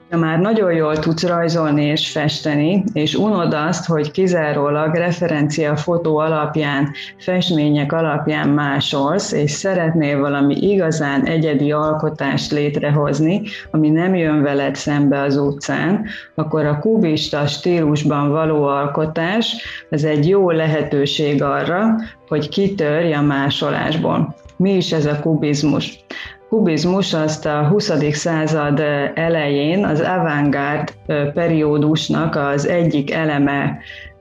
Ha már nagyon jól tudsz rajzolni és festeni, és unod azt, hogy kizárólag referenciafotó alapján, festmények alapján másolsz, és szeretnél valami igazán egyedi alkotást létrehozni, ami nem jön veled szembe az utcán, akkor a kubista stílusban való alkotás az egy jó lehetőség arra, hogy kitörj a másolásból. Mi is ez a kubizmus? Kubizmus azt a 20. század elején az avantgárd periódusnak az egyik eleme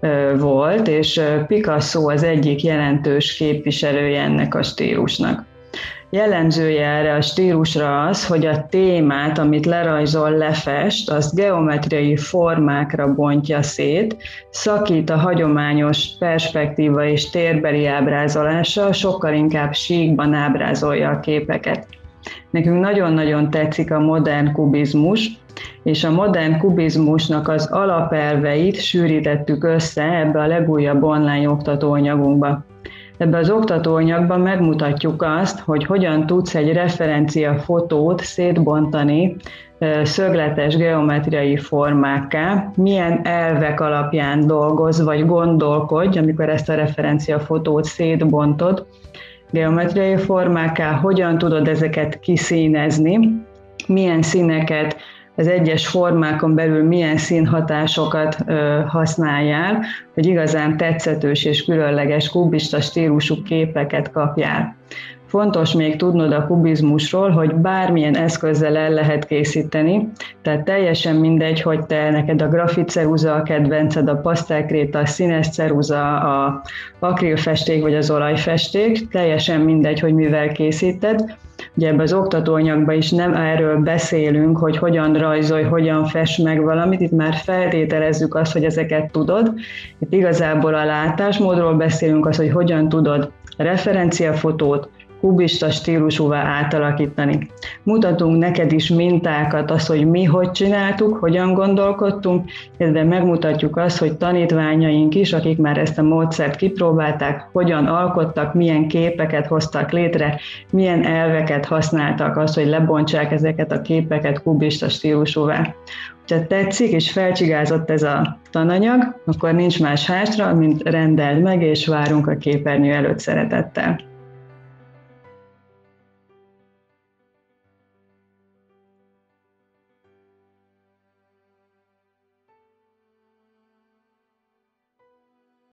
volt, és Picasso az egyik jelentős képviselője ennek a stílusnak. Jellemzője erre a stílusra az, hogy a témát, amit lerajzol, lefest, azt geometriai formákra bontja szét, szakít a hagyományos perspektíva és térbeli ábrázolással, sokkal inkább síkban ábrázolja a képeket. Nekünk nagyon-nagyon tetszik a modern kubizmus, és a modern kubizmusnak az alapelveit sűrítettük össze ebbe a legújabb online oktatóanyagunkba. Ebbe az oktatóanyagban megmutatjuk azt, hogy hogyan tudsz egy referenciafotót szétbontani szögletes geometriai formákká, milyen elvek alapján dolgozz vagy gondolkodj, amikor ezt a referenciafotót szétbontod, geometriai formákká, hogyan tudod ezeket kiszínezni, milyen színeket, az egyes formákon belül milyen színhatásokat használjál, hogy igazán tetszetős és különleges kubista stílusú képeket kapjál. Fontos még tudnod a kubizmusról, hogy bármilyen eszközzel el lehet készíteni, tehát teljesen mindegy, hogy neked a grafitceruza a kedvenced, a pasztelkréta, a színes ceruza, a akrilfesték vagy az olajfesték, teljesen mindegy, hogy mivel készíted. Ugye ebben az oktatóanyagban is nem erről beszélünk, hogy hogyan rajzolj, hogyan fest meg valamit, itt már feltételezzük azt, hogy ezeket tudod. Itt igazából a látásmódról beszélünk, az, hogy hogyan tudod a referenciafotót kubista stílusúvá átalakítani. Mutatunk neked is mintákat, az, hogy mi hogy csináltuk, hogyan gondolkodtunk, de megmutatjuk azt, hogy tanítványaink is, akik már ezt a módszert kipróbálták, hogyan alkottak, milyen képeket hoztak létre, milyen elveket használtak az, hogy lebontsák ezeket a képeket kubista stílusúvá. Ha tetszik és felcsigázott ez a tananyag, akkor nincs más hátra, mint rendeld meg, és várunk a képernyő előtt szeretettel.